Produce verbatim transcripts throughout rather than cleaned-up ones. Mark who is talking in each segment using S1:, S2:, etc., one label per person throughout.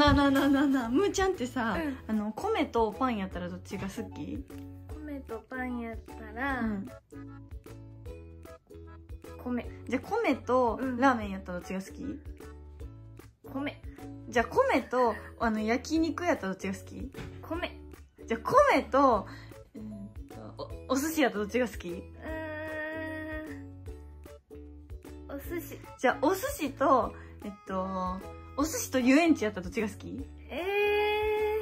S1: なあなあなあなあなあ、むーちゃんってさ、
S2: うん、
S1: あの米とパンやったらどっちが好き？
S2: 米とパンやったら、
S1: うん、
S2: 米。
S1: じゃあ米と
S2: うん
S1: ラーメンやったらどっちが好き？
S2: 米。
S1: じゃあ米とあの焼肉やったらどっちが好き？
S2: 米。
S1: じゃあ米と、うんと、お、お寿司やったらどっちが好き？
S2: うーん、お寿司。
S1: じゃあお寿司とえっとお寿司と遊園地やったらどっちが好き？
S2: え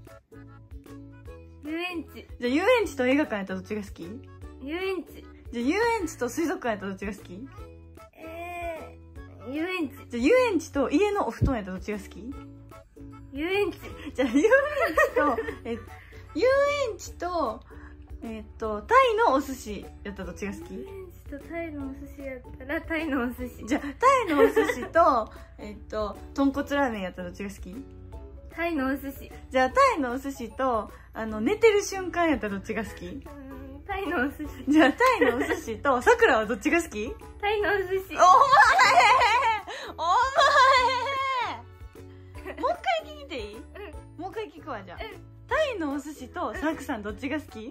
S2: ー、遊園地。
S1: じゃあ遊園地と映画館やったらどっちが好き？
S2: 遊園地。
S1: じゃあ遊園地と水族館やったらどっちが好き？
S2: えー、遊園地。
S1: じゃあ遊園地と家のお布団やったらどっちが好き？
S2: 遊園地。
S1: じゃあ遊園地とえ遊園地とえっとタイのお寿司やったらどっちが好き？
S2: 遊園地とタイのお寿司やったらタイのお寿司。
S1: じゃあタイのお寿司とえっと豚骨ラーメンやったらどっちが好き？
S2: タイのお寿司。
S1: じゃあタイのお寿司とあの寝てる瞬間やったらどっちが好き？
S2: うーん、タイのお寿司。
S1: じゃあタイのお寿司とさくらはどっちが好き？
S2: タイのお寿司。
S1: お前お前もう一回聞いていい？
S2: うん、
S1: もう一回聞くわ。じゃあ、
S2: うん、
S1: タイのお寿司とサクさんどっちが好き？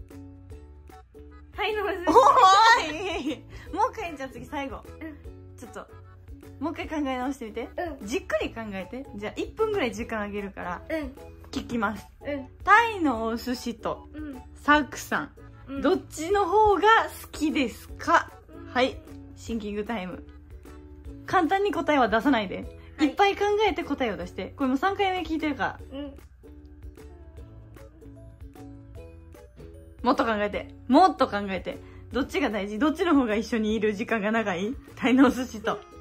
S2: タイのお寿司。
S1: おーいもう一回。じゃあ次最後、
S2: うん、
S1: ちょっともう一回考え直してみて。
S2: うん、
S1: じっくり考えて。じゃあいっぷんぐらい時間あげるから
S2: うん、
S1: 聞きます。
S2: うん、
S1: タイのお寿司と
S2: うん、
S1: サクさん、
S2: うん、
S1: どっちの方が好きですか？
S2: うん、
S1: はい、シンキングタイム。簡単に答えは出さないで、
S2: はい、
S1: いっぱい考えて答えを出して。これもうさんかいめ聞いてるから、
S2: うん、
S1: もっと考えて、もっと考えて。どっちが大事？どっちの方が一緒にいる時間が長い？タイのお寿司と。考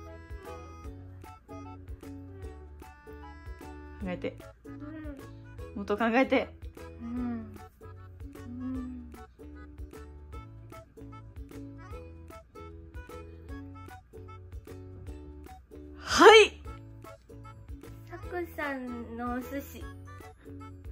S1: えて。もっと考えて。
S2: うん、うん、
S1: はい。
S2: サクさんのお寿司。